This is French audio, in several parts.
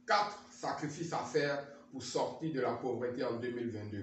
4 sacrifices à faire pour sortir de la pauvreté en 2022.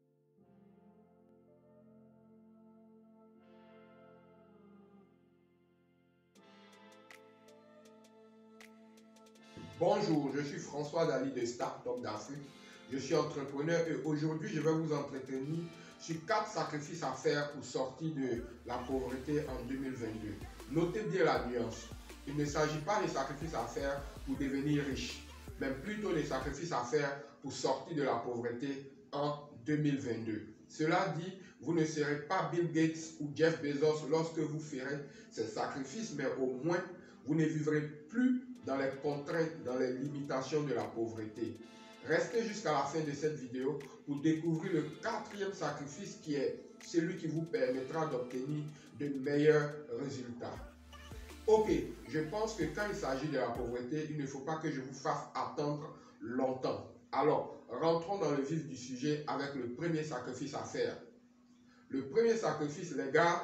Bonjour, je suis François Dali de Startup d'Afrique. Je suis entrepreneur et aujourd'hui je vais vous entretenir sur 4 sacrifices à faire pour sortir de la pauvreté en 2022. Notez bien la nuance. Il ne s'agit pas des sacrifices à faire pour devenir riche, mais plutôt des sacrifices à faire pour sortir de la pauvreté en 2022. Cela dit, vous ne serez pas Bill Gates ou Jeff Bezos lorsque vous ferez ces sacrifices, mais au moins vous ne vivrez plus dans les contraintes, dans les limitations de la pauvreté. Restez jusqu'à la fin de cette vidéo pour découvrir le 4e sacrifice qui est celui qui vous permettra d'obtenir de meilleurs résultats. Ok, je pense que quand il s'agit de la pauvreté, il ne faut pas que je vous fasse attendre longtemps. Alors, rentrons dans le vif du sujet avec le premier sacrifice à faire. Le premier sacrifice, les gars,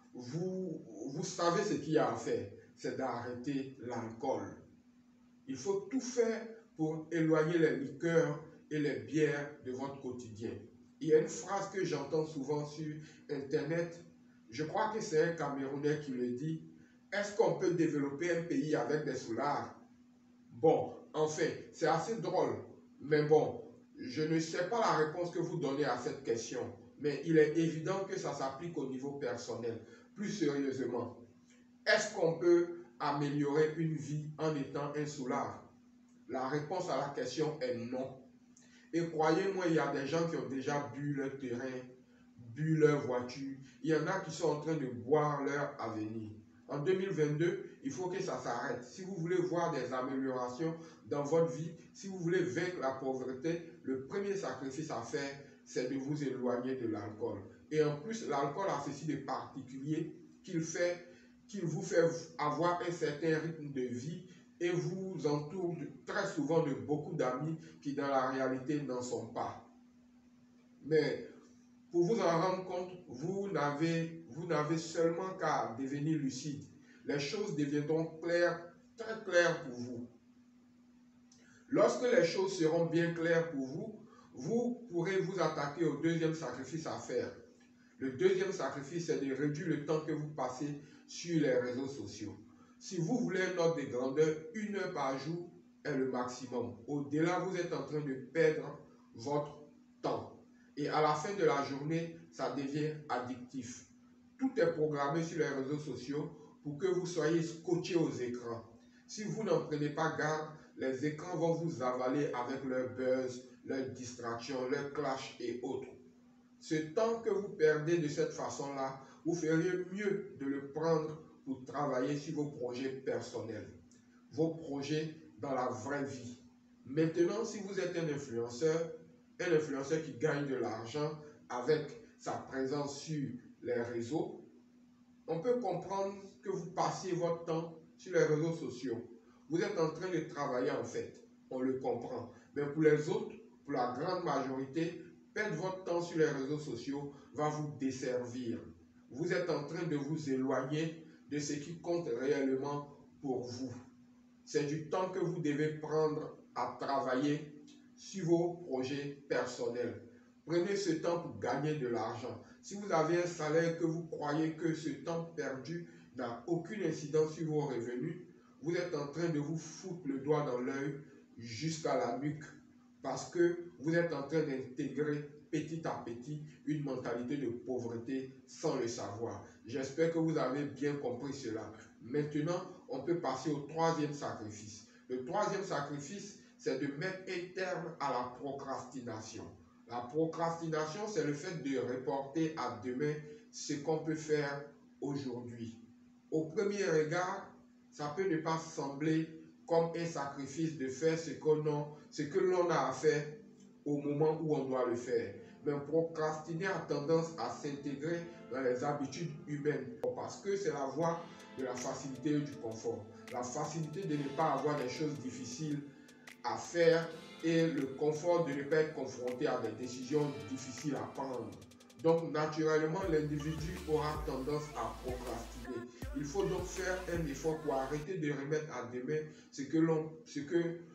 vous savez ce qu'il y a à faire, c'est d'arrêter l'alcool. Il faut tout faire pour éloigner les liqueurs et les bières de votre quotidien. Il y a une phrase que j'entends souvent sur Internet, je crois que c'est un Camerounais qui le dit, est-ce qu'on peut développer un pays avec des soulards? Bon, enfin, c'est assez drôle, mais bon, je ne sais pas la réponse que vous donnez à cette question, mais il est évident que ça s'applique au niveau personnel. Plus sérieusement, est-ce qu'on peut améliorer une vie en étant un soulard? La réponse à la question est non. Et croyez-moi, il y a des gens qui ont déjà bu leur terrain, bu leur voiture. Il y en a qui sont en train de boire leur avenir. En 2022, il faut que ça s'arrête. Si vous voulez voir des améliorations dans votre vie, si vous voulez vaincre la pauvreté, le premier sacrifice à faire, c'est de vous éloigner de l'alcool. Et en plus, l'alcool a ceci de particulier qu'il vous fait avoir un certain rythme de vie et vous entoure très souvent de beaucoup d'amis qui dans la réalité n'en sont pas. Mais pour vous en rendre compte, vous n'avez seulement qu'à devenir lucide. Les choses deviendront claires, très claires pour vous. Lorsque les choses seront bien claires pour vous, vous pourrez vous attaquer au deuxième sacrifice à faire. Le deuxième sacrifice, c'est de réduire le temps que vous passez sur les réseaux sociaux. Si vous voulez un ordre de grandeur, 1 heure par jour est le maximum. Au-delà, vous êtes en train de perdre votre temps. Et à la fin de la journée, ça devient addictif. Tout est programmé sur les réseaux sociaux pour que vous soyez scotché aux écrans. Si vous n'en prenez pas garde, les écrans vont vous avaler avec leur buzz, leurs distractions, leurs clashs et autres. Ce temps que vous perdez de cette façon-là, vous feriez mieux de le prendre pour travailler sur vos projets personnels, vos projets dans la vraie vie. Maintenant, si vous êtes un influenceur qui gagne de l'argent avec sa présence sur les réseaux, on peut comprendre que vous passiez votre temps sur les réseaux sociaux. Vous êtes en train de travailler en fait, on le comprend. Mais pour les autres, pour la grande majorité, perdre votre temps sur les réseaux sociaux va vous desservir. Vous êtes en train de vous éloigner de ce qui compte réellement pour vous. C'est du temps que vous devez prendre à travailler sur vos projets personnels. Prenez ce temps pour gagner de l'argent. Si vous avez un salaire que vous croyez que ce temps perdu n'a aucune incidence sur vos revenus, vous êtes en train de vous foutre le doigt dans l'œil jusqu'à la nuque parce que vous êtes en train d'intégrer petit à petit une mentalité de pauvreté sans le savoir. J'espère que vous avez bien compris cela. Maintenant, on peut passer au 3e sacrifice. Le 3e sacrifice, c'est de mettre un terme à la procrastination. La procrastination, c'est le fait de reporter à demain ce qu'on peut faire aujourd'hui. Au premier regard, ça peut ne pas sembler comme un sacrifice de faire ce que l'on a à faire au moment où on doit le faire. Mais procrastiner a tendance à s'intégrer dans les habitudes humaines parce que c'est la voie de la facilité et du confort. La facilité de ne pas avoir des choses difficiles à faire et le confort de ne pas être confronté à des décisions difficiles à prendre. Donc naturellement, l'individu aura tendance à procrastiner. Il faut donc faire un effort pour arrêter de remettre à demain ce que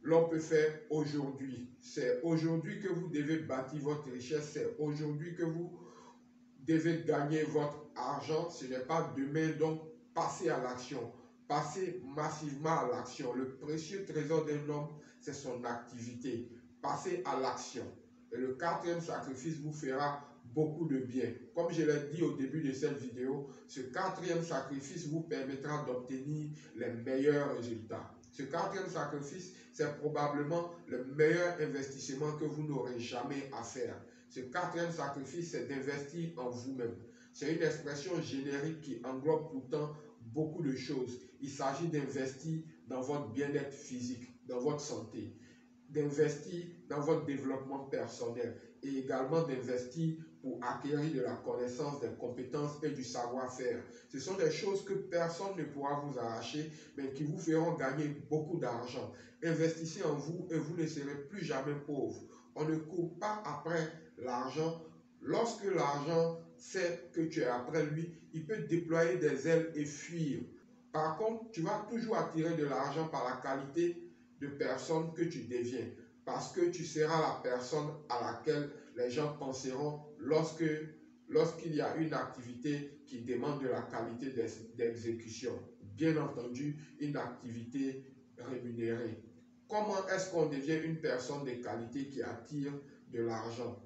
l'on peut faire aujourd'hui. C'est aujourd'hui que vous devez bâtir votre richesse. C'est aujourd'hui que vous devez gagner votre argent. Ce n'est pas demain. Donc, passez à l'action. Passez massivement à l'action. Le précieux trésor d'un homme, c'est son activité. Passez à l'action. Et le quatrième sacrifice vous fera beaucoup de bien. Comme je l'ai dit au début de cette vidéo, ce quatrième sacrifice vous permettra d'obtenir les meilleurs résultats. Ce quatrième sacrifice, c'est probablement le meilleur investissement que vous n'aurez jamais à faire. Ce quatrième sacrifice, c'est d'investir en vous-même. C'est une expression générique qui englobe pourtant beaucoup de choses. Il s'agit d'investir dans votre bien-être physique, dans votre santé, d'investir dans votre développement personnel et également d'investir pour acquérir de la connaissance, des compétences et du savoir-faire. Ce sont des choses que personne ne pourra vous arracher, mais qui vous feront gagner beaucoup d'argent. Investissez en vous et vous ne serez plus jamais pauvre. On ne court pas après l'argent. Lorsque l'argent sait que tu es après lui, il peut déployer des ailes et fuir. Par contre, tu vas toujours attirer de l'argent par la qualité de personne que tu deviens, parce que tu seras la personne à laquelle les gens penseront lorsqu'il y a une activité qui demande de la qualité d'exécution. Bien entendu, une activité rémunérée. Comment est-ce qu'on devient une personne de qualité qui attire de l'argent?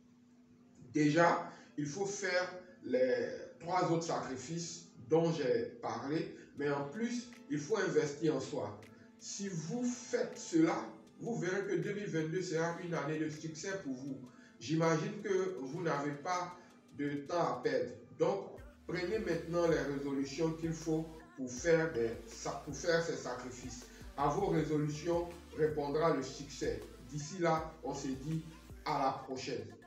Déjà, il faut faire les 3 autres sacrifices dont j'ai parlé, mais en plus, il faut investir en soi. Si vous faites cela, vous verrez que 2022 sera une année de succès pour vous. J'imagine que vous n'avez pas de temps à perdre. Donc, prenez maintenant les résolutions qu'il faut pour faire ces sacrifices. À vos résolutions répondra le succès. D'ici là, on se dit à la prochaine.